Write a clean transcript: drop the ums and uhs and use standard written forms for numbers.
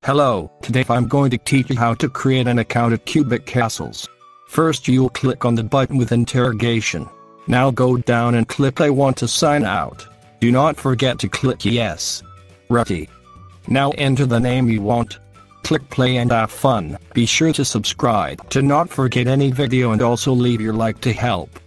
Hello, today I'm going to teach you how to create an account at Cubic Castles. First you'll click on the button with interrogation. Now go down and click I want to sign out. Do not forget to click yes. Ready. Now enter the name you want. Click play and have fun. Be sure to subscribe to not forget any video and also leave your like to help.